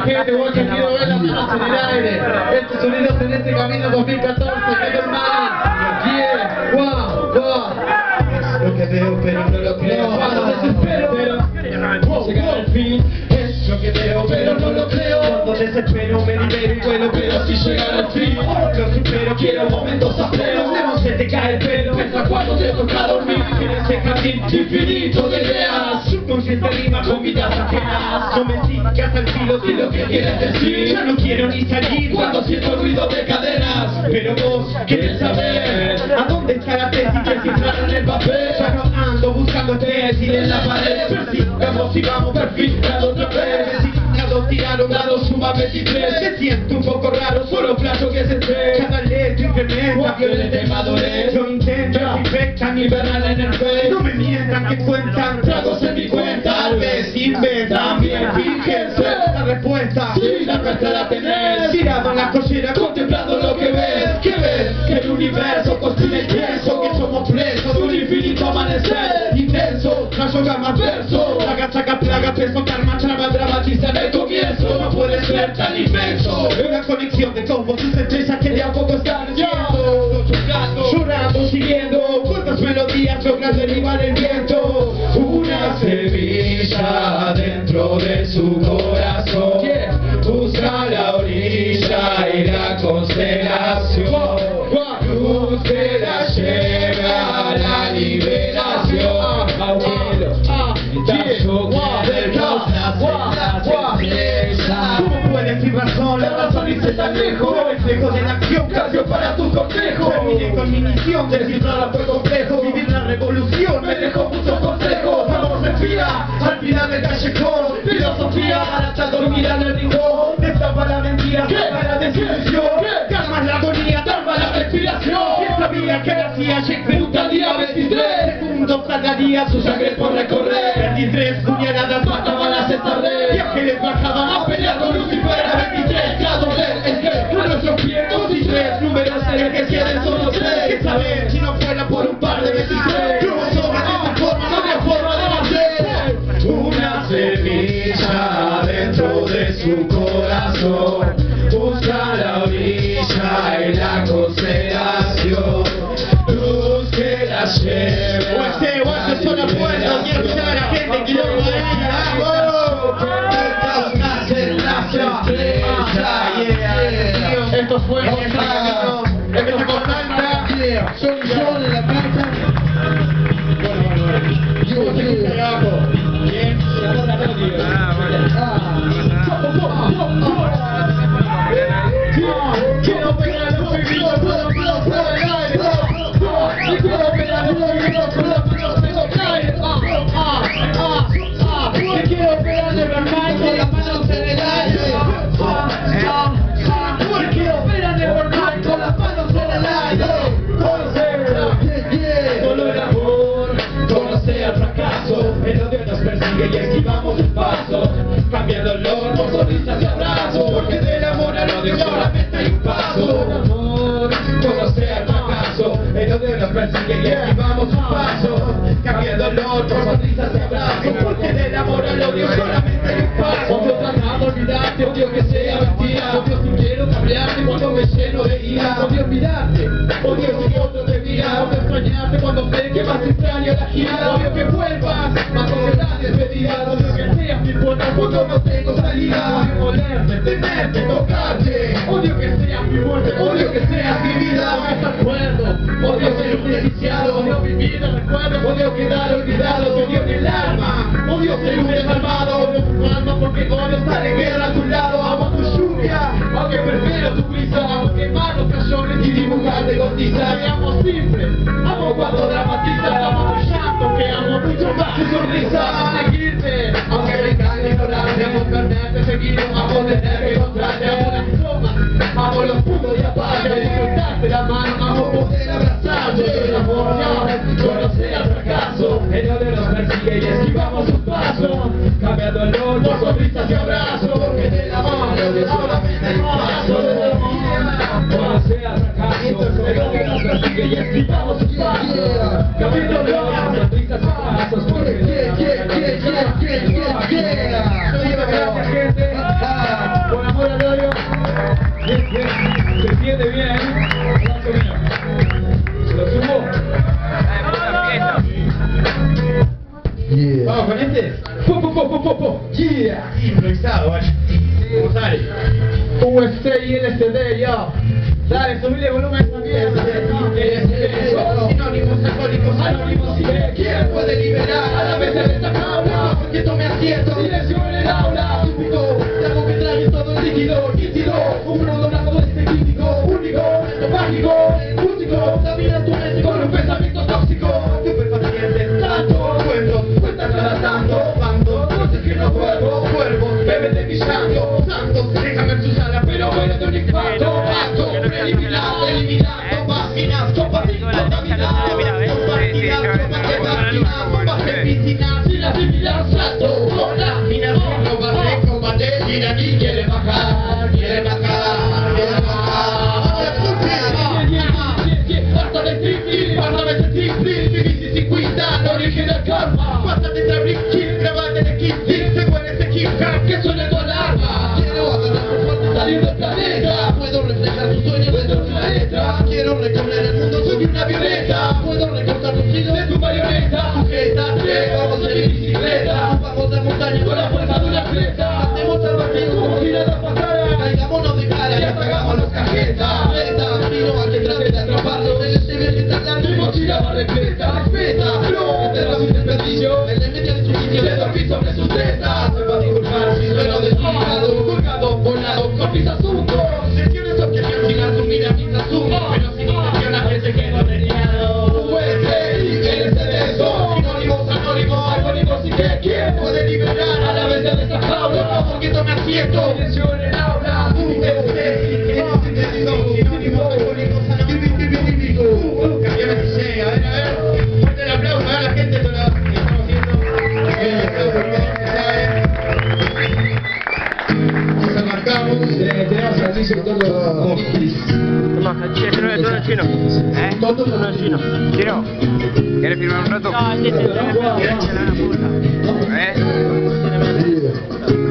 gente, guacha, quiero ver las manos en el aire. Estos sonidos en este camino 2014, que hermano. Yeah, wow, wow. Lo que veo pero no lo creo. Cuando desespero, pero llegar al fin. Es lo que veo pero no lo creo. Cuando desespero me libero y vuelo, pero si llegar al fin lo supero, quiero momentos ajenos. Se te cae el pelo, piensa cuando te toca dormir en ese jardín infinito de ideas. Subconsciente rima con vidas ajenas. No me sigas al filo de lo que quieres decir. Ya no quiero ni salir cuando siento el ruido de cadenas. Pero vos querés saber a dónde está la tesis que cifraron en el papel. Ya no ando buscando tesis en la pared. Persigamos y vamos perfiltrando otra vez. Tiraron dados, suma 23. Me siento un poco raro, solo flasho que se ve. Cada letra incrementa, violenta y madurez. Yo intento, infectan y verán en el fe. No me mientan que cuentan tragos en mi cuenta. Tal vez inventan bien, fíjense la respuesta. Sí, la nuestra la tenés. Tirado en la cochera, contemplando lo que ves. ¿Qué ves? Que el universo construye el pienso. Que somos presos de un infinito amanecer intenso. Rayo gama verso. Plaga, saca, plaga, peso, karma, traba, dramatiza en el comienzo. No puede ser tan inmenso. Una conexión de combos, tus estrellas que de a poco están yendo. Llorando, siguiendo cuántas melodías logran derivar el viento. Una semilla dentro de su corazón. Busca la orilla y la constelación. Luz que la lleva a la liberación. Abuelo, del caos ¿cómo puedes sin razón? La razón dice tan lejos. Reflejo de la acción, cambio para tu complejo. Terminé con mi misión, descifrarla fue complejo. Vivir la revolución me dejó muchos consejos. Vamos, respira, al final del callejón. Filosofía, hasta dormir en el rincón. Destapa la mentira, saca la desilusión. Calmas la agonía, calma la respiración. ¿Quién sabía que nacía Shakespeare un día 23? Segundos tardaría su sangre por recorrer. 23 puñaladas mataban las estardes. Y ángeles bajaban a pelear con Lucifer. A 23 grados de es que a nuestros pies 2 y 3 números en que queden solo 3. ¿Qué saber si no fuera por un par de 23? Cromosomas de tu forma, no había forma de nacer. Una semilla dentro de su corazón. Busca la orilla y la constelación. Luz que la lleve. Este son las puertas. Quiero escuchar a la gente que lo esto fue empezó con tanta son en la casa. Quiero pegar los oídos por el aire. Quiero pegar los oídos por el aire. Quiero pegar de verdad con las manos en el aire. Solo el amor conoce al fracaso. El odio nos persigue y esquivamos un paso, cambiando el dolor por sonrisas y abrazos. Porque del amor al odio solamente hay un paso. El amor conoce al fracaso. El odio nos persigue y esquivamos un paso, cambiando el dolor por sonrisas y abrazos. Porque del amor al odio solamente hay un paso. Odio tratar de olvidarte, odio que sea mentira. Odio si quiero cambiarte cuando me lleno de ira. Odio olvidarte, odio si otro te mira. Odio extrañarte cuando sé que más extraño la gira. Odio que vuelvas, más que la despedida. Odio que seas mi puerta cuando no tengo salida. Odio volverte, tenerte, tocarte. Odio que seas mi muerte, odio que seas mi vida. Me acuerdo, odio ser un desquiciado. Odio vivir el recuerdo, odio quedar olvidado. Te odio en el alma, odio ser un desalmado. Odio tu alma porque odio estar en guerra a tu lado. Amo tu lluvia, aunque prefiero tu brisa. Amo quemar los cajones y dibujar de gotiza. Me amo simple, amo cuando dramatizas. Amo tu llanto, que amo mucho más tu sonrisa. Amo seguirte, aunque me encanta ignorarte. Amo perderte, seguir, amo tener que encontrarte. Amo las tomas, amo los puntos de aparte. Disfrutarte la mano, amo poder abrazarte. El amor no conoce al fracaso. El odio nos persigue y esquivamos un paso, cambiando el dolor por sonrisas y abrazos. Porque del amor el odio solamente hay un paso. El amor conoce al fracaso. El odio nos persigue y esquivamos un paso, cambiando el dolor por sonrisas y abrazos. Porque del amor el odio solamente hay un paso. Gracias, gente. improvisado, ¿vale? ¿Cómo sale? UST y LSD, ya. Dale, subile el volumen a esa mierda. Sinónimos, alcohólicos, anónimos, y ¿quién puede liberar a la vez de esta jaula? Porque tome asiento, silencio en el aula. Típico, de algo que trae todo el líquido, nítido. Un mundo blanco de este crítico, único, momento mágico, músico. La vida en tu mente con un pensamiento tóxico. Superpacientes, tanto, cuentos, cuentan cada tanto, bando. No sé que no vuelvo, cuervos, beben de mi llanto. Santos, déjame en su sala, pero bueno de un impacto. Acto, preliminar, eliminando páginas, compartiendo contaminados. Compartidas, compartidas, bombas de piscinas, sin asimilar salto. Con láminas, combate, iraní, quiere bajar, quiere bajar, quiere bajar. Basta de triple, basta de triple, vivís sin cuidar, no origen del karma. Basta de trabric, kill, grabate de kill, se muere ese hip hop que suena tu alarma. Quiero agarrar por fuerte, salir del planeta. Puedo reflejar tus sueños dentro de una letra. Quiero recorrer el mundo, soy una violeta. Puedo recortar los hilos de tu marioneta. Sujétate, vamos en mi bicicleta. Vamos la montaña con la fuerza de una atleta. Hacemos al vacío como si nada pasara. Caigámonos de cara y apagamos los cajetas. Reta, tiro a que trate de atraparlo. El SB que está largo, mi mochila va repleta. Respeta, no, enterra sin desperdicio. El de media de su sitio le dormí sobre sus tetas. Se va a disculpar si sueno desfigurado. Colgado, volado, con mis asuntos. Sesiones objeción sin asumir a mis asuntos. Pero sin intención a que se quedó reñado. Sinónimos, anónimos, y que ¿quién puede liberar a la vez de esta jaula? Porque tome asiento, silencio en el aula. Sinónimos, alcohólicos, anónimos, cambiame si llega, a ver, fuerte el aplauso, a la gente de la que estamos haciendo. El aplauso, se sabe. Nos arrancamos, tenemos al sector de Che, tú no eres chino. Tú no eres chino. Chino, ¿quieres firmar un rato? No, ¿quieres echar la puta?